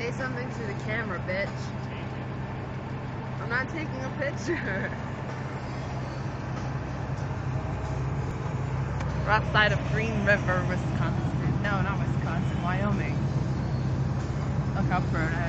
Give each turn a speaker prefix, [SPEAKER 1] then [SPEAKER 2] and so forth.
[SPEAKER 1] Say something to the camera, bitch. I'm not taking a picture.
[SPEAKER 2] We're outside of Green River, Wisconsin. No, not Wisconsin, Wyoming. Look how burnt